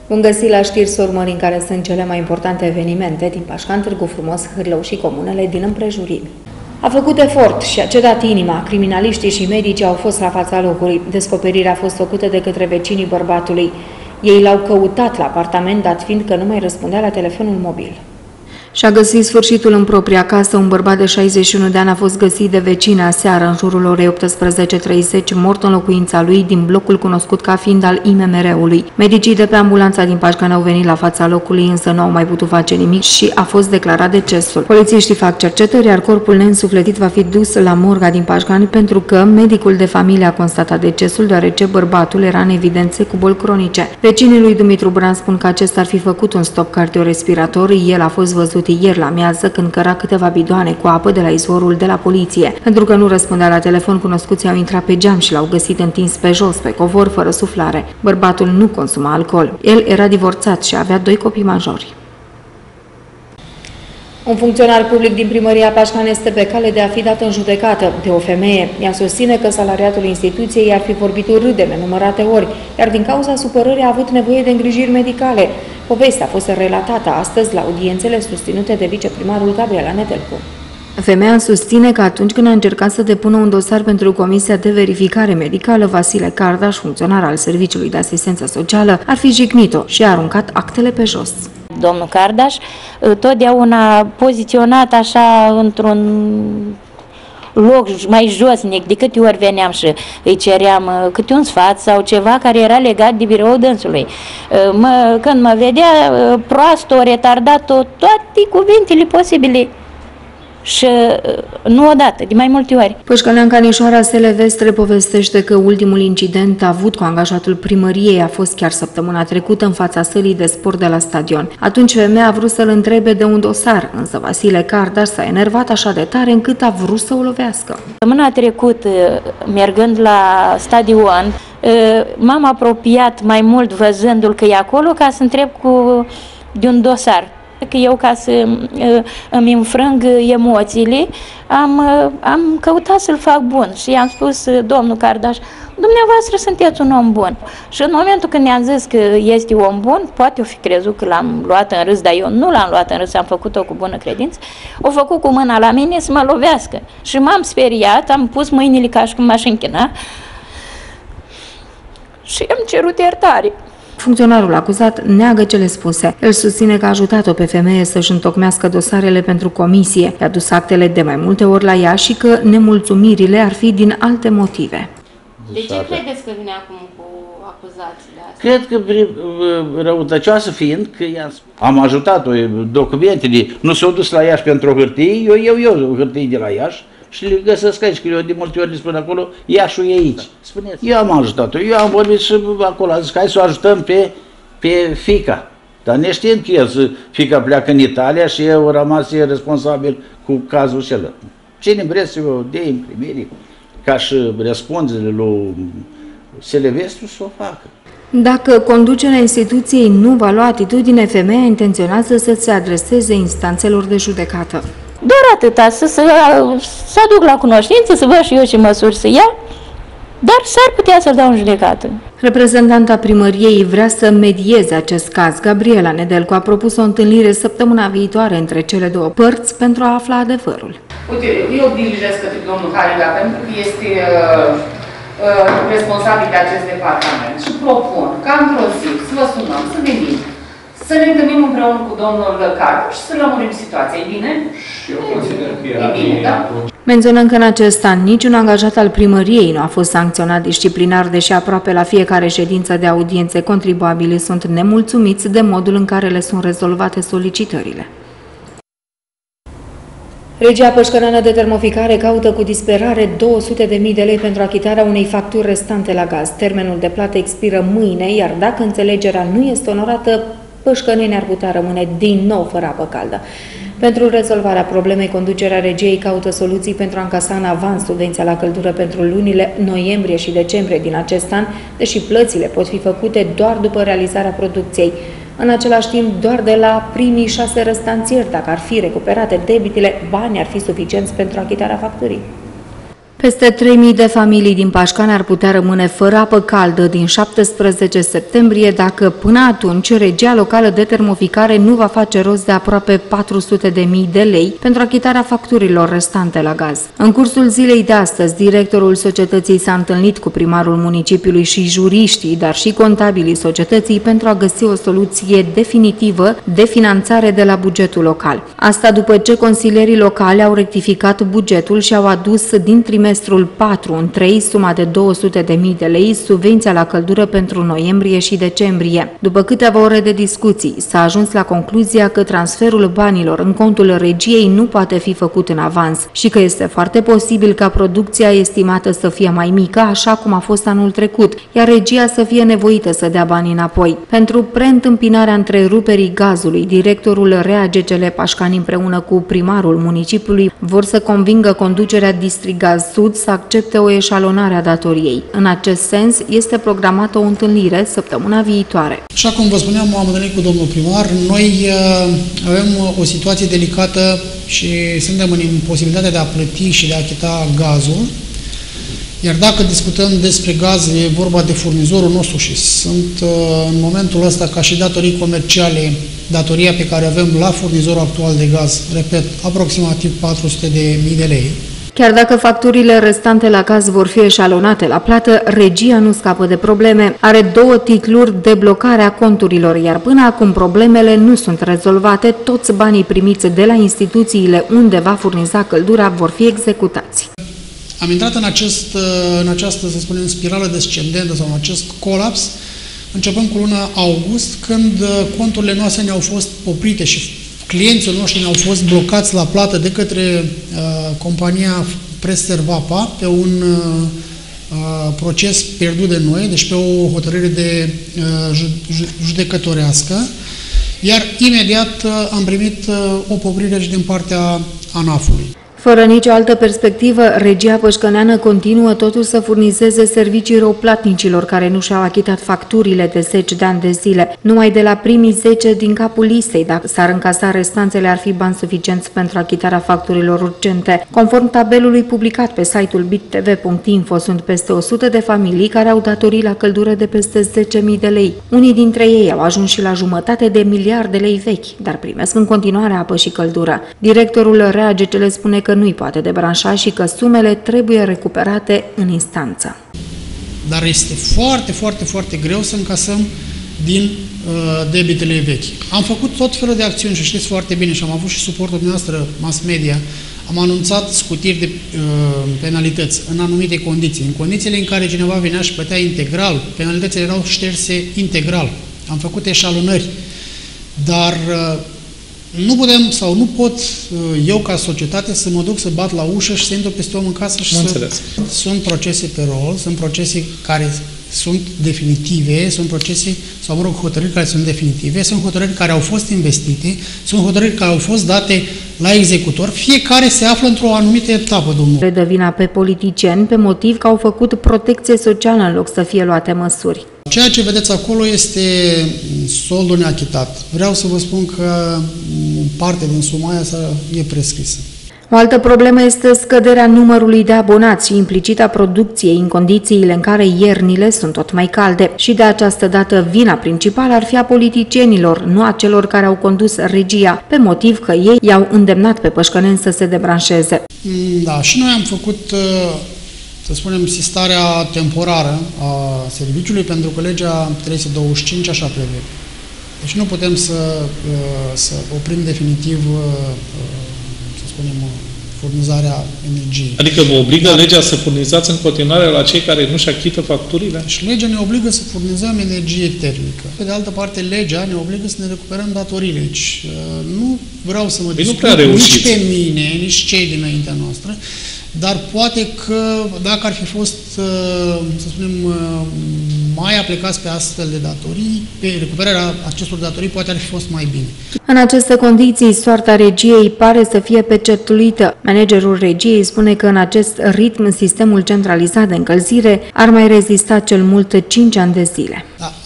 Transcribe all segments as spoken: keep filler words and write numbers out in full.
Vom găsi la știri să urmărim care sunt cele mai importante evenimente din Pașcan, Târgu Frumos, Hârlău și comunele din împrejurimi. A făcut efort și a cedat inima. Criminaliștii și medicii au fost la fața locului. Descoperirea a fost făcută de către vecinii bărbatului. Ei l-au căutat la apartament, dat fiind că nu mai răspundea la telefonul mobil. Și-a găsit sfârșitul în propria casă. Un bărbat de șaizeci și unu de ani a fost găsit de vecini aseară, în jurul orei optsprezece treizeci, mort în locuința lui din blocul cunoscut ca fiind al I M M R-ului. Medicii de pe ambulanța din Pașcan au venit la fața locului, însă nu au mai putut face nimic și a fost declarat decesul. Polițiștii fac cercetări, iar corpul neînsufletit va fi dus la morga din Pașcan pentru că medicul de familie a constatat decesul, deoarece bărbatul era în evidențe cu boli cronice. Vecinii lui Dumitru Bran spun că acesta ar fi făcut un stop cardiorespirator. El a fost văzut ieri la amiază când căra câteva bidoane cu apă de la izvorul de la poliție. Pentru că nu răspundea la telefon, cunoscuții au intrat pe geam și l-au găsit întins pe jos, pe covor, fără suflare. Bărbatul nu consuma alcool. El era divorțat și avea doi copii majori. Un funcționar public din primăria Pașcan este pe cale de a fi dat în judecată de o femeie. Ea susține că salariatul instituției ar fi vorbit urât de nenumărate ori, iar din cauza supărării a avut nevoie de îngrijiri medicale. Povestea a fost relatată astăzi la audiențele susținute de viceprimarul Gabriela Nedelcu. Femeia susține că atunci când a încercat să depună un dosar pentru Comisia de Verificare Medicală, Vasile Cardaș, funcționar al Serviciului de Asistență Socială, ar fi jignit-o și a aruncat actele pe jos. Domnul Cardaș totdeauna poziționat așa într-un loc mai josnic, de câte ori veneam și îi ceream câte un sfat sau ceva care era legat de biroul dânsului. Mă, când mă vedea proastă, retardat-o, toate cuvintele posibile. Și nu odată, de mai multe ori. Pășcăneanca Nișoara Selevestre povestește că ultimul incident avut cu angajatul primăriei a fost chiar săptămâna trecută în fața sălii de sport de la stadion. Atunci femeia a vrut să-l întrebe de un dosar, însă Vasile Cardaș s-a enervat așa de tare încât a vrut să o lovească. Săptămâna trecută, mergând la stadion, m-am apropiat mai mult văzându-l că e acolo ca să întreb cu de un dosar. Că eu, ca să îmi înfrâng emoțiile, am, am căutat să-l fac bun și i-am spus, domnul Cardaș, dumneavoastră sunteți un om bun. Și în momentul când i-am zis că este om bun, poate o fi crezut că l-am luat în râs, dar eu nu l-am luat în râs, am făcut-o cu bună credință, o făcut cu mâna la mine să mă lovească. Și m-am speriat, am pus mâinile ca și cum m-aș închina și am cerut iertare. Funcționarul acuzat neagă cele spuse. El susține că a ajutat-o pe femeie să-și întocmească dosarele pentru comisie, i-a dus actele de mai multe ori la ea și că nemulțumirile ar fi din alte motive. De ce credeți că vine acum cu acuzații de asta? Cred că răutăcioasă fiind că am ajutat-o, documentele, nu s-au dus la Iași pentru o hârtie, eu iau eu hârtii de la Iași și le găsesc aici, că eu de multe ori le spun acolo, Iașul e aici. Spuneți, eu am ajutat-o, eu am vorbit și acolo, am zis că hai să o ajutăm pe, pe fiica. Dar neștiind că el, fiica pleacă în Italia și eu rămas responsabil cu cazul acela. Cine vreți să o dea în primire, ca și răspunderile lui Selevestru, să o facă. Dacă conducerea instituției nu va lua atitudine, femeia intenționează să se adreseze instanțelor de judecată. Doar atâta, să, să, să aduc la cunoștință, să văd și eu ce măsuri să ia, dar s-ar putea să-l dau în judecată. Reprezentanta primăriei vrea să medieze acest caz. Gabriela Nedelcu a propus o întâlnire săptămâna viitoare între cele două părți pentru a afla adevărul. Uite, eu dirijez către domnul Hariga pentru că este uh, uh, responsabil de acest departament și propun ca într-o zi să vă sunăm, să venim, să ne întâlnim împreună cu domnul Cardaș și să lămurim situația. E bine? Și eu consider că era e bine, da? Menționăm că în acest an niciun angajat al primăriei nu a fost sancționat disciplinar, deși aproape la fiecare ședință de audiențe contribuabilii sunt nemulțumiți de modul în care le sunt rezolvate solicitările. Regia Pășcăneană de Termoficare caută cu disperare două sute de mii de lei pentru achitarea unei facturi restante la gaz. Termenul de plată expiră mâine, iar dacă înțelegerea nu este onorată, pășcănenii ar putea rămâne din nou fără apă caldă. Pentru rezolvarea problemei, conducerea regiei caută soluții pentru a încasa în avans subvenția la căldură pentru lunile noiembrie și decembrie din acest an, deși plățile pot fi făcute doar după realizarea producției. În același timp, doar de la primii șase restanțieri, dacă ar fi recuperate debitele, banii ar fi suficienți pentru achitarea facturii. Peste trei mii de familii din Pașcani ar putea rămâne fără apă caldă din șaptesprezece septembrie dacă până atunci regia locală de termoficare nu va face rost de aproape patru sute de mii de lei pentru achitarea facturilor restante la gaz. În cursul zilei de astăzi, directorul societății s-a întâlnit cu primarul municipiului și juriștii, dar și contabilii societății pentru a găsi o soluție definitivă de finanțare de la bugetul local. Asta după ce consilierii locale au rectificat bugetul și au adus din trimestrul patru în trei suma de două sute de mii de lei, subvenția la căldură pentru noiembrie și decembrie. După câteva ore de discuții, s-a ajuns la concluzia că transferul banilor în contul regiei nu poate fi făcut în avans și că este foarte posibil ca producția estimată să fie mai mică, așa cum a fost anul trecut, iar regia să fie nevoită să dea banii înapoi. Pentru preîntâmpinarea întreruperii gazului, directorul R A G C L Pașcani împreună cu primarul municipiului vor să convingă conducerea Distrigaz Sud să accepte o eșalonare a datoriei. În acest sens, este programată o întâlnire săptămâna viitoare. Așa cum vă spuneam, m-am întâlnit cu domnul primar. Noi uh, avem o situație delicată și suntem în imposibilitatea de a plăti și de a achita gazul. Iar dacă discutăm despre gaz, e vorba de furnizorul nostru și sunt uh, în momentul ăsta ca și datorii comerciale, datoria pe care avem la furnizorul actual de gaz, repet, aproximativ patru sute de mii de lei. Chiar dacă facturile restante la gaz vor fi eșalonate la plată, regia nu scapă de probleme. Are două titluri de blocare a conturilor, iar până acum problemele nu sunt rezolvate, toți banii primiți de la instituțiile unde va furniza căldura vor fi executați. Am intrat în, acest, în această, să spunem, spirală descendentă sau în acest colaps, începând cu luna august, când conturile noastre ne-au fost oprite și clienții noștri ne-au fost blocați la plată de către uh, compania Preservapa pe un uh, proces pierdut de noi, deci pe o hotărâre de uh, judecătorească, iar imediat uh, am primit uh, o poprire și din partea ANAF-ului. Fără nicio altă perspectivă, regia pășcăneană continuă totuși să furnizeze servicii răuplatnicilor care nu și-au achitat facturile de zeci de ani de zile. Numai de la primii zece din capul listei, dacă s-ar încasa restanțele, ar fi bani suficienți pentru achitarea facturilor urgente. Conform tabelului publicat pe site-ul bittv punct info, sunt peste o sută de familii care au datorii la căldură de peste zece mii de lei. Unii dintre ei au ajuns și la jumătate de miliard de lei vechi, dar primesc în continuare apă și căldură. Directorul R A G C L spune că nu-i poate debranșa și că sumele trebuie recuperate în instanță. Dar este foarte, foarte, foarte greu să încasăm din uh, debitele vechi. Am făcut tot felul de acțiuni și știți foarte bine și am avut și suportul dumneavoastră mass media. Am anunțat scutiri de uh, penalități în anumite condiții. În condițiile în care cineva venea și plătea integral, penalitățile erau șterse integral. Am făcut eșalonări. Dar uh, nu putem sau nu pot eu ca societate să mă duc să bat la ușă și să intru peste om în casă și să... Sunt procese pe rol, sunt procese care sunt definitive, sunt procese, sau mă rog, hotărâri care sunt definitive, sunt hotărâri care au fost investite, sunt hotărâri care au fost date la executor, fiecare se află într-o anumită etapă, domnul. Redă vina pe politicieni pe motiv că au făcut protecție socială în loc să fie luate măsuri. Ceea ce vedeți acolo este soldul neachitat. Vreau să vă spun că parte din suma aia e prescrisă. O altă problemă este scăderea numărului de abonați și implicita producției în condițiile în care iernile sunt tot mai calde. Și de această dată vina principală ar fi a politicienilor, nu a celor care au condus regia, pe motiv că ei i-au îndemnat pe pășcăneni să se debranșeze. Da, și noi am făcut, să spunem, sistarea temporară a serviciului, pentru că legea trei sute douăzeci și cinci așa prevede. Deci nu putem să, să oprim definitiv, să spunem, furnizarea energiei. Adică vă obligă Dar, legea să furnizați în continuare la cei care nu-și achită facturile? Și legea ne obligă să furnizăm energie termică. Pe de altă parte, legea ne obligă să ne recuperăm datoriile. Deci nu vreau să mă discut nici pe mine, nici cei dinaintea noastră, dar poate că dacă ar fi fost, să spunem, mai aplicați pe astfel de datorii, pe recuperarea acestor datorii, poate ar fi fost mai bine. În aceste condiții, soarta regiei pare să fie pecetuită. Managerul regiei spune că în acest ritm, sistemul centralizat de încălzire ar mai rezista cel mult cinci ani de zile. Da, așa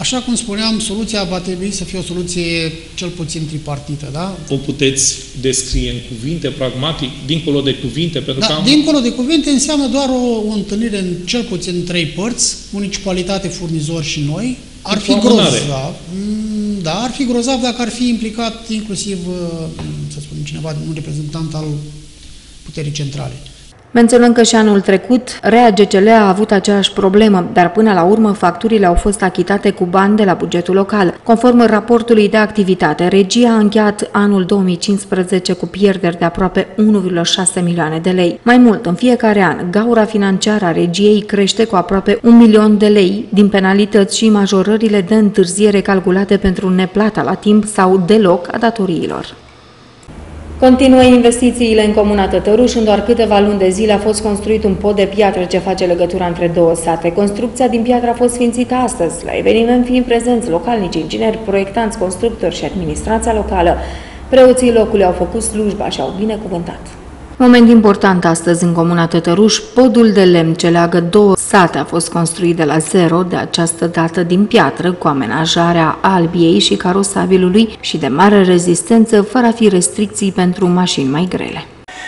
Așa cum spuneam, soluția va trebui să fie o soluție cel puțin tripartită, da? O puteți descrie în cuvinte, pragmatic, dincolo de cuvinte? Pentru Da, că am... dincolo de cuvinte înseamnă doar o, o întâlnire în cel puțin trei părți, municipalitate, furnizori și noi. Ar fi grozav, da, ar fi grozav dacă ar fi implicat inclusiv, să spunem, cineva, un reprezentant al puterii centrale. Menționăm că și anul trecut, R A G C L a avut aceeași problemă, dar până la urmă facturile au fost achitate cu bani de la bugetul local. Conform raportului de activitate, regia a încheiat anul două mii cincisprezece cu pierderi de aproape unu virgulă șase milioane de lei. Mai mult, în fiecare an, gaura financiară a regiei crește cu aproape un milion de lei din penalități și majorările de întârziere calculate pentru neplata la timp sau deloc a datoriilor. Continuă investițiile în comuna Tătăruș. În doar câteva luni de zile a fost construit un pod de piatră ce face legătura între două sate. Construcția din piatră a fost sfințită astăzi. La eveniment fiind prezenți localnici, ingineri, proiectanți, constructori și administrația locală, preoții locului au făcut slujba și au binecuvântat. Moment important astăzi în comuna Tătăruș, podul de lemn ce leagă două sate a fost construit de la zero, de această dată din piatră, cu amenajarea albiei și carosabilului și de mare rezistență, fără a fi restricții pentru mașini mai grele.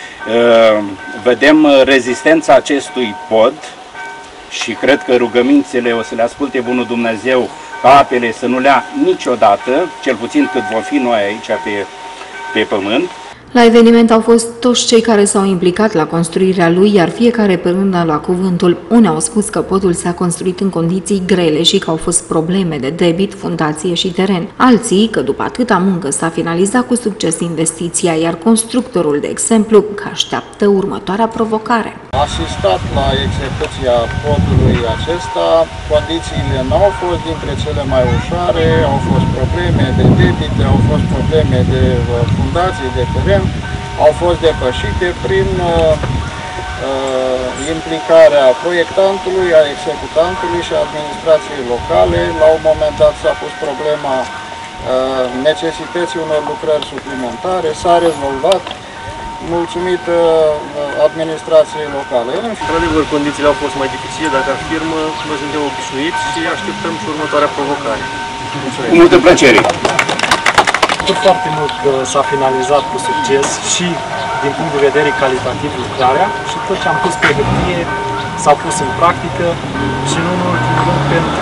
Vedem rezistența acestui pod și cred că rugămințele o să le asculte Bunul Dumnezeu ca apele să nu le ia niciodată, cel puțin cât vom fi noi aici pe, pe pământ. La eveniment au fost toți cei care s-au implicat la construirea lui, iar fiecare pe rând a luat cuvântul. Unii au spus că podul s-a construit în condiții grele și că au fost probleme de debit, fundație și teren. Alții că după atâta muncă s-a finalizat cu succes investiția, iar constructorul, de exemplu, că așteaptă următoarea provocare. Asistat la execuția podului acesta, condițiile nu au fost dintre cele mai ușoare, au fost probleme de debit, au fost probleme de fundații, de teren, au fost depășite prin uh, uh, implicarea proiectantului, a executantului și a administrației locale. La un moment dat s-a pus problema uh, necesității unor lucrări suplimentare, s-a rezolvat mulțumit uh, administrației locale. Într-adevăr, condițiile au fost mai dificile, dar ca firmă noi suntem obișnuiți și așteptăm și următoarea provocare. Cu multă plăcere! Foarte mult că s-a finalizat cu succes și din punct de vedere calitativ lucrarea și tot ce am pus pe hârtie s-a pus în practică și nu în ultimul rând pentru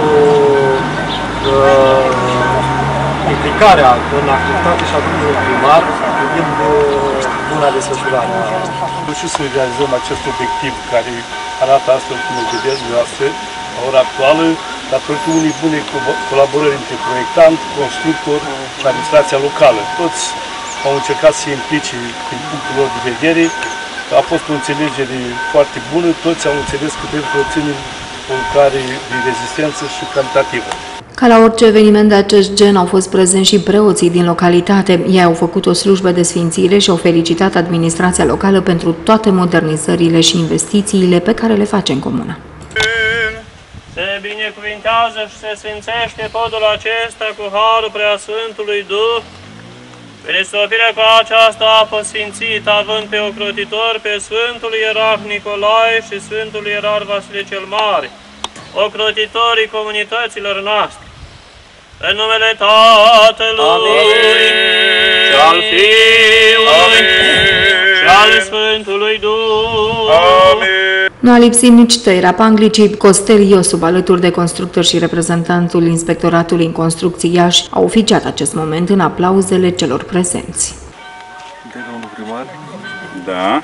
uh, implicarea în activitate și a domnului primar privind uh, buna desfășurare. Și să realizăm acest obiectiv care arată astfel cum îl vedeți dumneavoastră la ora actuală, datorită unei bune colaborări între proiectant, constructor și administrația locală. Toți au încercat să se implice din punctul lor de vedere. A fost o înțelegere foarte bună, toți au înțeles că trebuie să obținem o lucrare de rezistență și calitativă. Ca la orice eveniment de acest gen au fost prezenți și preoții din localitate. Ei au făcut o slujbă de sfințire și au felicitat administrația locală pentru toate modernizările și investițiile pe care le face în comună. Se binecuvintează și se sfințește podul acesta cu harul Preasfântului Duh, prin sofirea cu această apă sfințită, având pe ocrotitor pe Sfântul Ierarh Nicolae și Sfântul Ierarh Vasile cel Mare, ocrotitorii comunităților noastre, în numele Tatălui și al Fiului și al Sfântului Duh. Amin. Nu a lipsit nici tăierea panglicii. Costel Iosub, alături de constructori și reprezentantul Inspectoratului în Construcții Iași, a oficiat acest moment în aplauzele celor prezenți. De domnul primar? Da.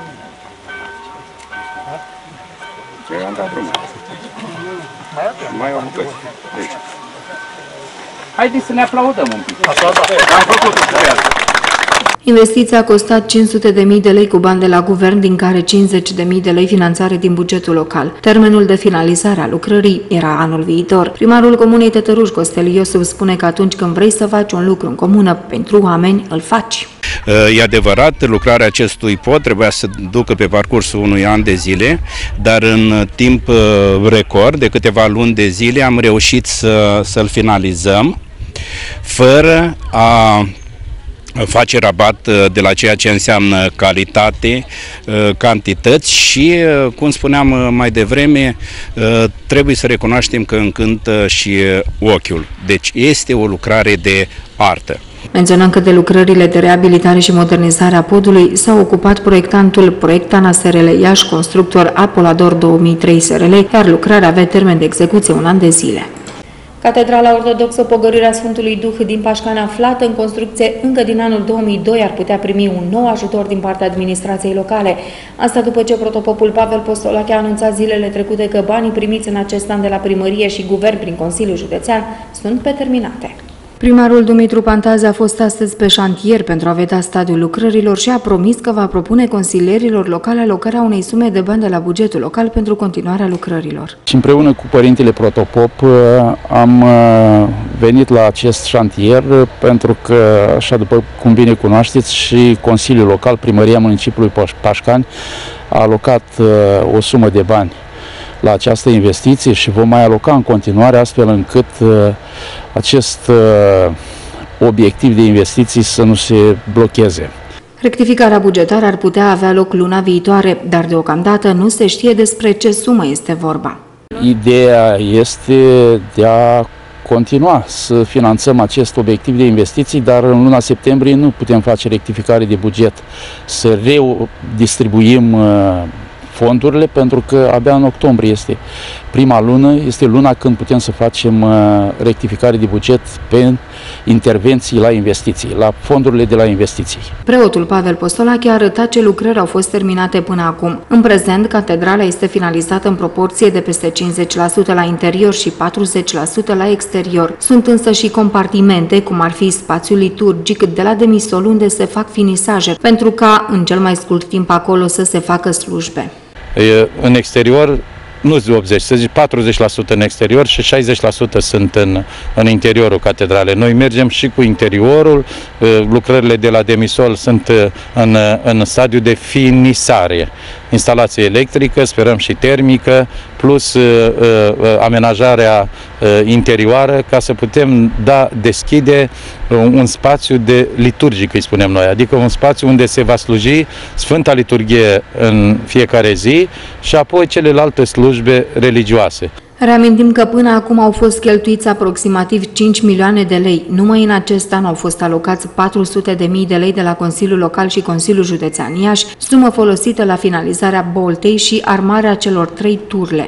Ce am dat drumul? Mai o bucăți. Deci. Haideți să ne aplaudăm un pic. Așa, da. Am făcut o Investiția a costat cinci sute de mii de lei cu bani de la guvern, din care cincizeci de mii de lei finanțare din bugetul local. Termenul de finalizare a lucrării era anul viitor. Primarul Comunei Tătăruș, Costel Iosub, spune că atunci când vrei să faci un lucru în comună pentru oameni, îl faci. E adevărat, lucrarea acestui pod trebuia să ducă pe parcursul unui an de zile, dar în timp record, de câteva luni de zile, am reușit să, să-l finalizăm, fără a face rabat de la ceea ce înseamnă calitate, cantități și, cum spuneam mai devreme, trebuie să recunoaștem că încântă și ochiul. Deci este o lucrare de artă. Menționăm că de lucrările de reabilitare și modernizare a podului s-a ocupat proiectantul Proiectana S R L Iași, constructor Apolador două mii trei S R L, iar lucrarea avea termen de execuție un an de zile. Catedrala Ortodoxă Pogorârea Sfântului Duh din Pașcani, aflată în construcție încă din anul două mii doi, ar putea primi un nou ajutor din partea administrației locale. Asta după ce protopopul Pavel Postolache a anunțat zilele trecute că banii primiți în acest an de la primărie și guvern prin Consiliul Județean sunt pe terminate. Primarul Dumitru Pantaze a fost astăzi pe șantier pentru a vedea stadiul lucrărilor și a promis că va propune consilierilor locale alocarea unei sume de bani de la bugetul local pentru continuarea lucrărilor. Și împreună cu părintele Protopop am venit la acest șantier pentru că, așa după cum bine cunoașteți, și Consiliul Local, Primăria Municipiului Pașcani, a alocat o sumă de bani la această investiție și vom mai aloca în continuare, astfel încât uh, acest uh, obiectiv de investiții să nu se blocheze. Rectificarea bugetară ar putea avea loc luna viitoare, dar deocamdată nu se știe despre ce sumă este vorba. Ideea este de a continua să finanțăm acest obiectiv de investiții, dar în luna septembrie nu putem face rectificare de buget, să redistribuim uh, fondurile, pentru că abia în octombrie este prima lună, este luna când putem să facem rectificare de buget pe intervenții la investiții, la fondurile de la investiții. Preotul Pavel Postolache a arătat ce lucrări au fost terminate până acum. În prezent, catedrala este finalizată în proporție de peste cincizeci la sută la interior și patruzeci la sută la exterior. Sunt însă și compartimente, cum ar fi spațiul liturgic de la demisol, unde se fac finisaje, pentru ca în cel mai scurt timp acolo să se facă slujbe. În exterior, nu zi optzeci, să zic patruzeci la sută în exterior și șaizeci la sută sunt în, în interiorul catedralei. Noi mergem și cu interiorul, lucrările de la demisol sunt în, în stadiu de finisare. Instalație electrică, sperăm și termică, plus uh, uh, amenajarea uh, interioară, ca să putem da, deschide uh, un spațiu de liturgic, îi spunem noi, adică un spațiu unde se va sluji Sfânta Liturghie în fiecare zi și apoi celelalte slujbe religioase. Reamintim că până acum au fost cheltuiți aproximativ cinci milioane de lei. Numai în acest an au fost alocați patru sute de mii de lei de la Consiliul Local și Consiliul Județean Iași, sumă folosită la finalizarea boltei și armarea celor trei turle.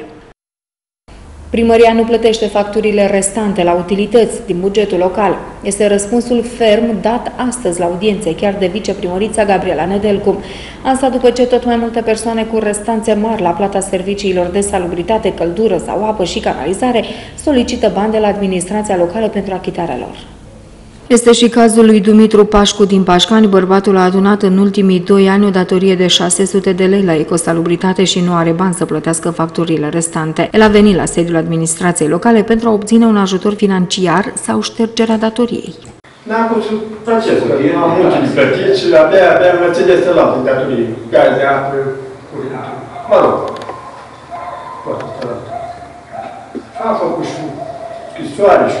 Primăria nu plătește facturile restante la utilități din bugetul local. Este răspunsul ferm dat astăzi la audiențe, chiar de viceprimărița Gabriela Nedelcu. Asta după ce tot mai multe persoane cu restanțe mari la plata serviciilor de salubritate, căldură sau apă și canalizare solicită bani de la administrația locală pentru achitarea lor. Este și cazul lui Dumitru Pașcu din Pașcani. Bărbatul a adunat în ultimii doi ani o datorie de șase sute de lei la Ecosalubritate și nu are bani să plătească facturile restante. El a venit la sediul administrației locale pentru a obține un ajutor financiar sau ștergerea datoriei. N-am putut face asta, am multe de plătit și abia, abia Mercedes la din datorie, gaze, apă, mă rog. Am făcut și scrisoare și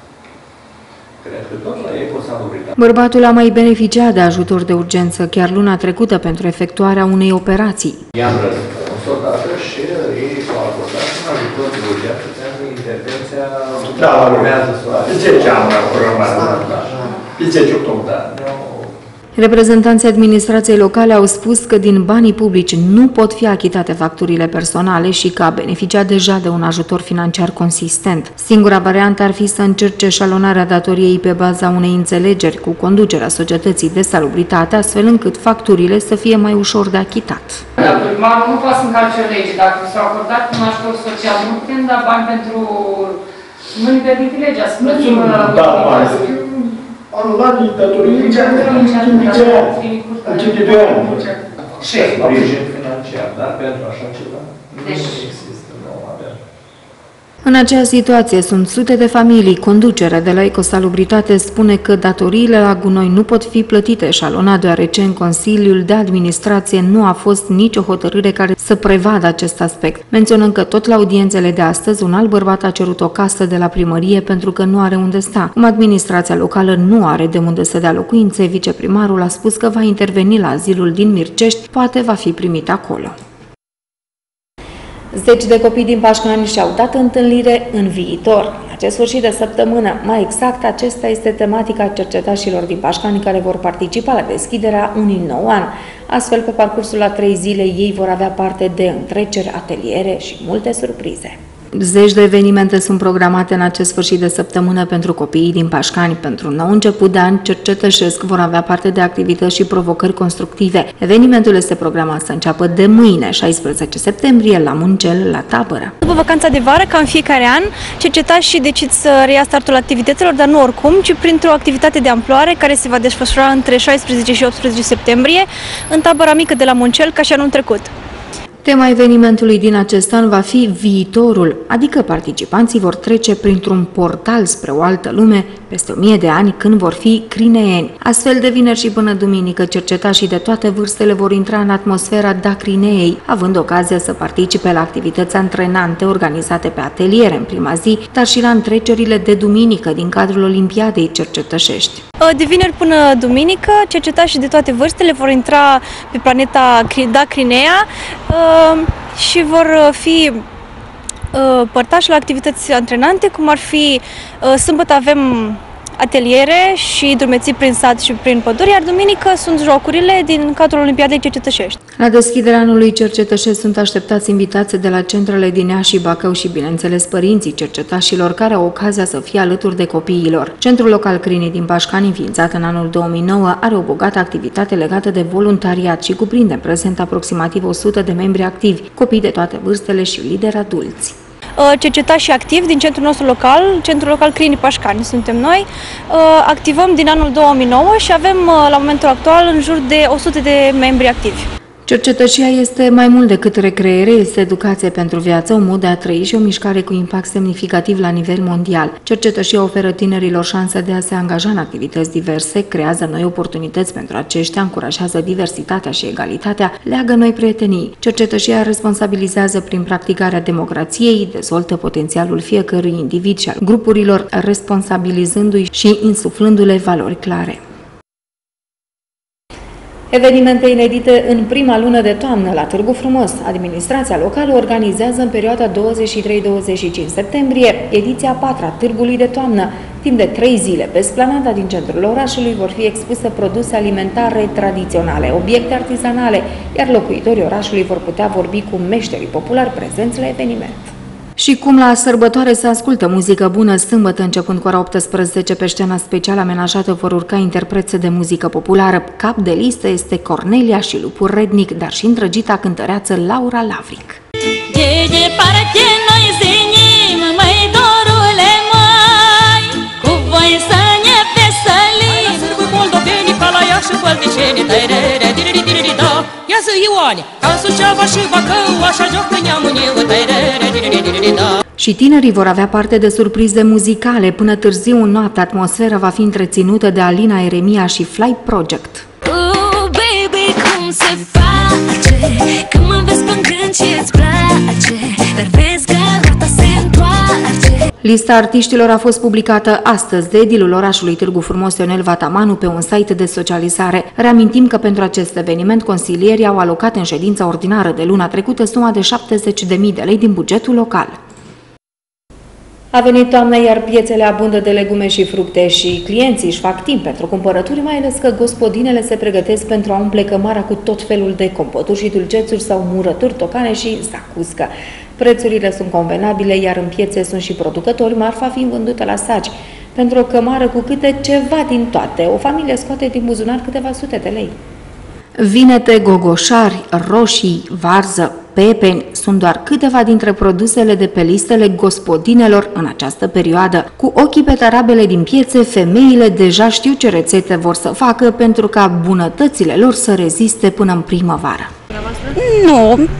bărbatul a mai beneficiat de ajutor de urgență chiar luna trecută pentru efectuarea unei operații. I-am răspuns odată și ei au acordat un ajutor de urgență pentru intervenția da, urmează să o zece ani pe zece octombrie. Reprezentanții administrației locale au spus că din banii publici nu pot fi achitate facturile personale și că a beneficiat deja de un ajutor financiar consistent. Singura variantă ar fi să încerce șalonarea datoriei pe baza unei înțelegeri cu conducerea societății de salubritate, astfel încât facturile să fie mai ușor de achitat. Dacă primarul nu poate să încalce o lege, dacă s-a acordat un ajutor social, nu putem da bani pentru... Nu ne permite legea să plătim... Anulat datorii în cea de doi ani. Și sprijin financiar, dar pentru așa ceva nu există, nu avem. În acea situație sunt sute de familii. Conducerea de la Ecosalubritate spune că datoriile la gunoi nu pot fi plătite eșalonat, deoarece în Consiliul de Administrație nu a fost nicio hotărâre care să prevadă acest aspect. Menționăm că tot la audiențele de astăzi, un alt bărbat a cerut o casă de la primărie pentru că nu are unde sta. Cum administrația locală nu are de unde să dea locuințe, viceprimarul a spus că va interveni la azilul din Mircești, poate va fi primit acolo. Zeci de copii din Pașcani și-au dat întâlnire în viitor. În acest sfârșit de săptămână, mai exact, acesta este tematica cercetașilor din Pașcani care vor participa la deschiderea unui nou an. Astfel, pe parcursul a trei zile, ei vor avea parte de întreceri, ateliere și multe surprize. Zeci de evenimente sunt programate în acest sfârșit de săptămână pentru copiii din Pașcani. Pentru nou început de an, cercetășesc vor avea parte de activități și provocări constructive. Evenimentul este programat să înceapă de mâine, șaisprezece septembrie, la Muncel, la tabără. După vacanța de vară, ca în fiecare an, cercetașii decid să reia startul activităților, dar nu oricum, ci printr-o activitate de amploare care se va desfășura între șaisprezece și optsprezece septembrie în tabăra mică de la Muncel, ca și anul trecut. Tema evenimentului din acest an va fi viitorul, adică participanții vor trece printr-un portal spre o altă lume peste o mie de ani când vor fi crineeni. Astfel, de vineri și până duminică, cercetașii de toate vârstele vor intra în atmosfera Dacrineei, având ocazia să participe la activități antrenante organizate pe ateliere în prima zi, dar și la întrecerile de duminică din cadrul Olimpiadei Cercetășești. De vineri până duminică, cercetașii de toate vârstele vor intra pe planeta Dacrinea și vor fi părtași la activități antrenante, cum ar fi sâmbătă avem ateliere și drumeții prin sat și prin păduri, iar duminică sunt jocurile din cadrul Olimpiadei Cercetășești. La deschiderea anului cercetășesc sunt așteptați invitații de la centrele din Iași și Bacău și, bineînțeles, părinții cercetașilor care au ocazia să fie alături de copiilor. Centrul local Crini din Pașcani, înființat în anul două mii nouă, are o bogată activitate legată de voluntariat și cuprinde în prezent aproximativ o sută de membri activi, copii de toate vârstele și lideri adulți. Cercetași activi din centrul nostru local, centrul local Crini Pașcani suntem noi. Activăm din anul două mii nouă și avem la momentul actual în jur de o sută de membri activi. Cercetășia este mai mult decât recreere, este educație pentru viață, un mod de a trăi și o mișcare cu impact semnificativ la nivel mondial. Cercetășia oferă tinerilor șansa de a se angaja în activități diverse, creează noi oportunități pentru aceștia, încurajează diversitatea și egalitatea, leagă noi prietenii. Cercetășia responsabilizează prin practicarea democrației, dezvoltă potențialul fiecărui individ și al grupurilor, responsabilizându-i și insuflându-le valori clare. Evenimente inedite în prima lună de toamnă la Târgu Frumos. Administrația locală organizează în perioada douăzeci și trei douăzeci și cinci septembrie ediția a patra Târgului de toamnă. Timp de trei zile, pe splanada din centrul orașului vor fi expuse produse alimentare tradiționale, obiecte artizanale, iar locuitorii orașului vor putea vorbi cu meșterii populari prezenți la eveniment. Și cum la sărbătoare se ascultă muzică bună, sâmbătă, începând cu ora optsprezece, pe scena special amenajată vor urca interprețe de muzică populară. Cap de listă este Cornelia și Lupul Rednic, dar și îndrăgita cântăreață Laura Lavric. De departe noi zinim, măi dorule măi, cu voi să ne veselim. Hai să cu moldovenii, ca la Iași și Pălticeni, tăi-re-re, diri-ri-diri-ri, da. Ia zi Ioane, ca Suceava și Bacău, așa joc în neamul eu, tăi-re-re, diri-ri-diri, da. Și tinerii vor avea parte de surprize muzicale. Până târziu în noapte, atmosfera va fi întreținută de Alina Eremia și Fly Project. Oh, baby, cum se face când mă vezi plângând și îți place, dar vezi că roata se întoarce. Lista artiștilor a fost publicată astăzi de edilul orașului Târgu Frumos, Ionel Vatamanu, pe un site de socializare. Reamintim că pentru acest eveniment consilierii au alocat în ședința ordinară de luna trecută suma de șaptezeci de mii de lei din bugetul local. A venit toamna, iar piețele abundă de legume și fructe și clienții își fac timp pentru cumpărături, mai ales că gospodinele se pregătesc pentru a umple cămara cu tot felul de compoturi și dulcețuri sau murături, tocane și zacuscă. Prețurile sunt convenabile, iar în piețe sunt și producători, marfa fiind vândută la saci. Pentru o cămară cu câte ceva din toate, o familie scoate din buzunar câteva sute de lei. Vinete, gogoșari, roșii, varză, pepeni sunt doar câteva dintre produsele de pe listele gospodinelor în această perioadă. Cu ochii pe tarabele din piețe, femeile deja știu ce rețete vor să facă pentru ca bunătățile lor să reziste până în primăvară. Nu,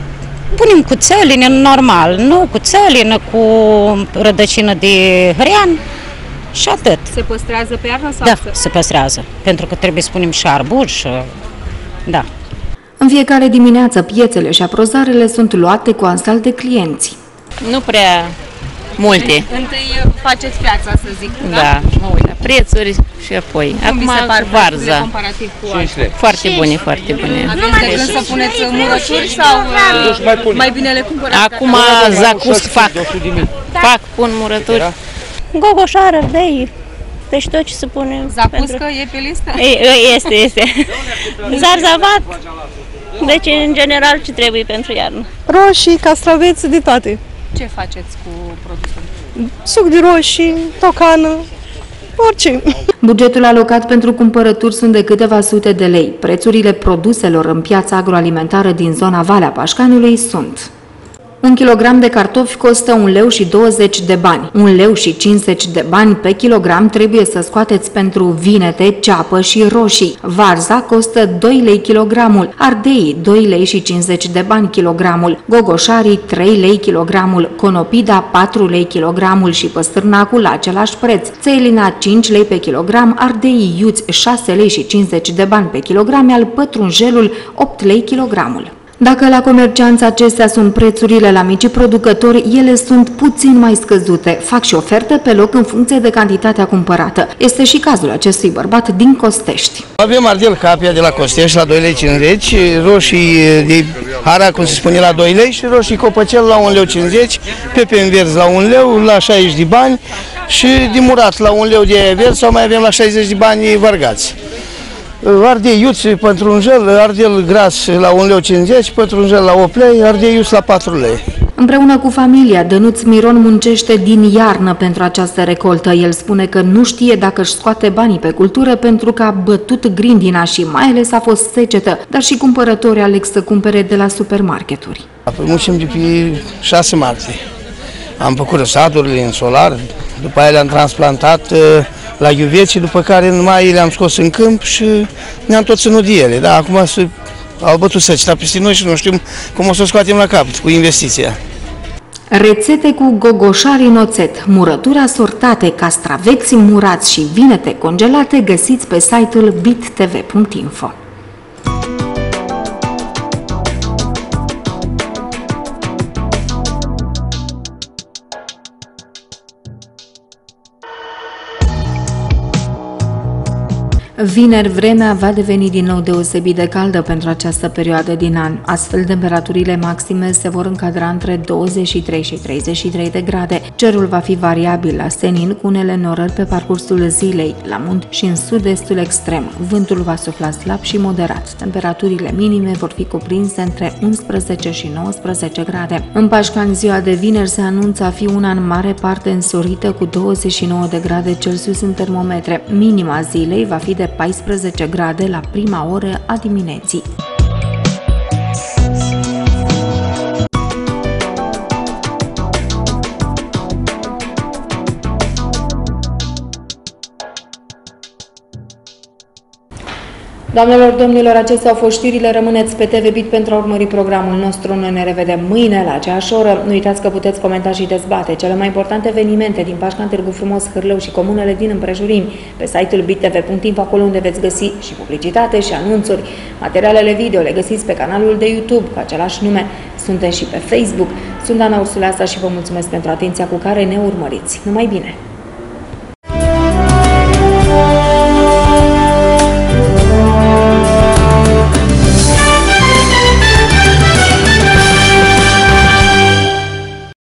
Punem cu țălină normal, nu cu țălină, cu rădăcină de hrean și atât. Se păstrează pe iarnă sau? Da, se... se păstrează, pentru că trebuie să punem și arbuș, și... da. În fiecare dimineață, piețele și aprozarele sunt luate cu ansal de clienți. Nu prea multe. Întâi faceți piața, să zic, da? Da, mă uit la prețuri și apoi. Cum Acum vi se par varza. Comparativ cu alții? Foarte bune, foarte bune. Aveți de gând să puneți murături sau uh, mai bine le cumpărați? Acum zacus fac. Fac, pun murături. Gogoșar, ardei, deci tot ce se pune. Zacuscă e pe listă? E, este, este. Zarzavat, deci în general ce trebuie pentru iarnă. Roșii, castraveți, de toate. Ce faceți cu produsul? Suc de roșii, tocană, orice. Bugetul alocat pentru cumpărături sunt de câteva sute de lei. Prețurile produselor în piața agroalimentară din zona Valea Pașcanului sunt: un kilogram de cartofi costă un leu și douăzeci de bani. un leu și cincizeci de bani pe kilogram trebuie să scoateți pentru vinete, ceapă și roșii. Varza costă doi lei kilogramul, ardeii doi lei și cincizeci de bani kilogramul, gogoșarii trei lei kilogramul, conopida patru lei kilogramul și păstârnacul la același preț, țelina cinci lei pe kilogram, ardeii iuți șase lei și cincizeci de bani pe kilogram, iar pătrunjelul opt lei kilogramul. Dacă la comercianți acestea sunt prețurile la micii producători, ele sunt puțin mai scăzute. Fac și oferte pe loc în funcție de cantitatea cumpărată. Este și cazul acestui bărbat din Costești. Avem ardel capia de la Costești la doi lei cincizeci, roșii de hara, cum se spune, la doi lei și roșii copăcel la un leu cincizeci, pepe în verzi la un leu, la șaizeci de bani și de murat la un leu de verzi sau mai avem la șaizeci de bani vargați. Ardei iuți pătrunjel, ardel gras la un leu cincizeci, pătrunjel la opt lei, ardei iuți la patru lei. Împreună cu familia, Dănuț Miron muncește din iarnă pentru această recoltă. El spune că nu știe dacă își scoate banii pe cultură pentru că a bătut grindina și mai ales a fost secetă, dar și cumpărătorii aleg să cumpere de la supermarketuri. Muncim de pe șase martie. Am făcut răsaturile în solar, după aia le-am transplantat la iuveți, după care în mai le-am scos în câmp și ne-am tot ținut de ele. Da, acum se, au bătut seceta peste noi și nu știm cum o să o scoatem la capăt cu investiția. Rețete cu gogoșari în oțet, murături asortate, castraveți murați și vinete congelate găsiți pe site-ul bittv punct info. Vineri, vremea va deveni din nou deosebit de caldă pentru această perioadă din an. Astfel, temperaturile maxime se vor încadra între douăzeci și trei și treizeci și trei de grade. Cerul va fi variabil la senin, cu unele norări pe parcursul zilei, la munte și în sud-estul extrem. Vântul va sufla slab și moderat. Temperaturile minime vor fi cuprinse între unsprezece și nouăsprezece grade. În Pașcani, ziua de vineri se anunță a fi una în mare parte însorită, cu douăzeci și nouă de grade Celsius în termometre. Minima zilei va fi de paisprezece grade la prima oră a dimineții. Doamnelor, domnilor, acestea au fost știrile. Rămâneți pe T V Bit pentru a urmări programul nostru. Noi ne revedem mâine la aceeași oră. Nu uitați că puteți comenta și dezbate cele mai importante evenimente din Pașcani, Târgu Frumos, Hârlău și comunele din împrejurimi pe site-ul bittv punct info, acolo unde veți găsi și publicitate și anunțuri. Materialele video le găsiți pe canalul de YouTube cu același nume. Suntem și pe Facebook. Sunt Ana Ursuleasa și vă mulțumesc pentru atenția cu care ne urmăriți. Numai bine!